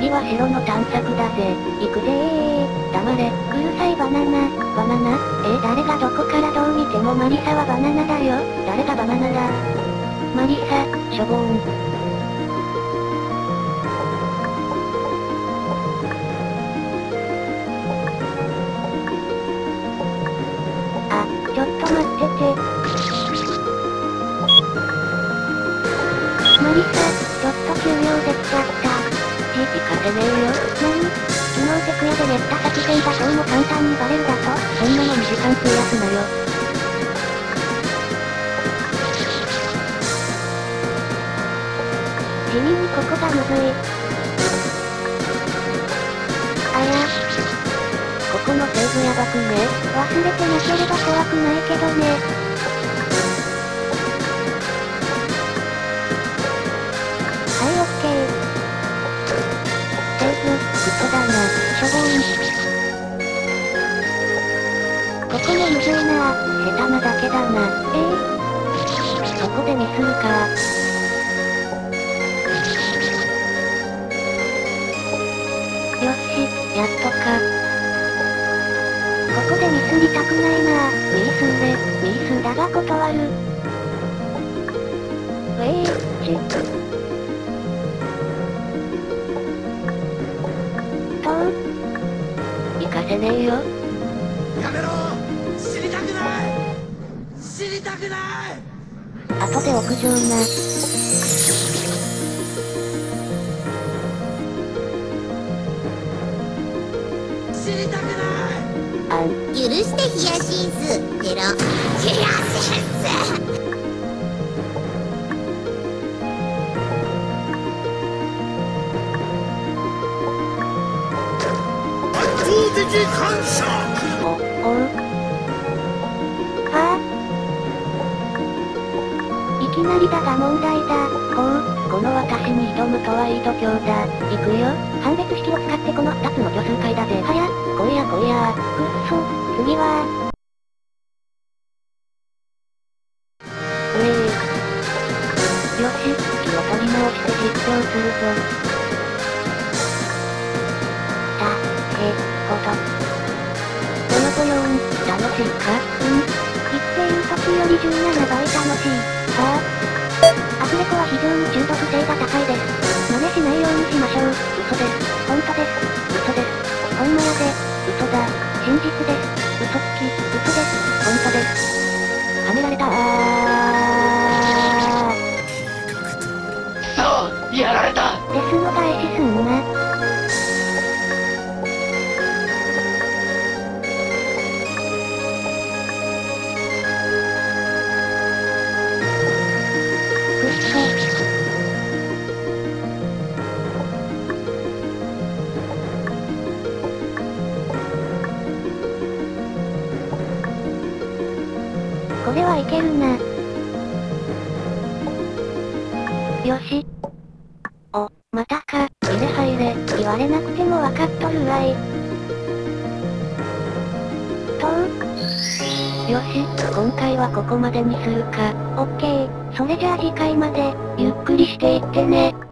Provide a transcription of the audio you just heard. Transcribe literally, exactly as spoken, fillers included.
次は城の探索だぜ。行くぜー。黙れ。うるさいバナナ。バナナえー、誰がどこからどう見てもマリサはバナナだよ。誰がバナナだ。マリサ、しょぼーん。あ、ちょっと待ってて。マリサ、ちょっと休養できちゃった。地域稼ねえよ。なに昨日テク屋で練った作戦がそうも簡単にバレるだと。そんなのにじかん費やすなよ。地味にここがむずい。あや。ここのセーブやばくね。忘れてなければ怖くないけどね。はい、オッケー。セーブ、クソだな、しょぼーん。ここもむずいなぁ、下手なだけだな。えー、そこでミスるか。よし、やっとか。ここでミスりたくないなぁ。ミースーで、ミースーだが断る。ウェー、ちっ。行かせねえよ。 やめろ。知りたくない。知りたくない。 後で屋上な。 知りたくない。 あん。 許してヒヤシンス。ゲロ。ヒヤシンス。 的感謝。 お、おう。はぁ、いきなりだが問題だ。ほう、この私に挑むとはいい度胸だ。行くよ。判別式を使ってこの二つの虚数回だぜ。はや、来いや来いや。くっそ、次は。うえー。よし、気を取り直して実況するぞ。た、へ、こと。ぽよぽよーん、楽しいかうん。生きている時よりじゅうななばい楽しい。はぁ、アフレコは非常に中毒性が高いです。真似しないようにしましょう。嘘です。本当です。嘘です。ほんまやで。嘘だ。真実です。嘘つき。嘘です。本当です。はめられたー。 そう、やられた。 ですの返しすんな。くっそ。これはいけるな。よし。お、またか、入れ入れ、言われなくてもわかっとるわい。とう。よし、今回はここまでにするか。オッケー、それじゃあ次回まで、ゆっくりしていってね。